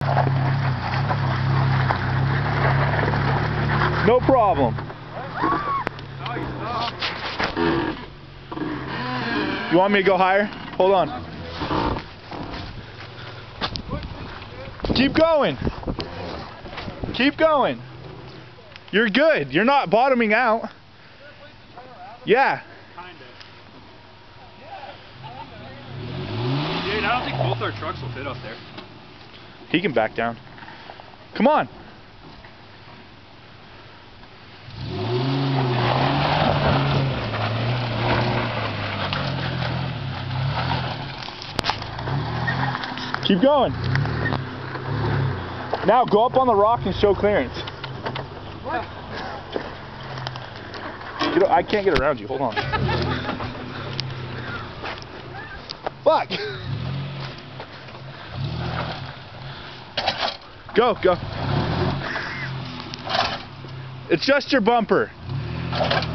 No problem. You want me to go higher? Hold on. Keep going. Keep going. You're good. You're not bottoming out. Yeah. Dude, I don't think both our trucks will fit up there. He can back down. Come on. Keep going. Now go up on the rock and show clearance. What? I can't get around you. Hold on. Fuck. Go, go. It's just your bumper.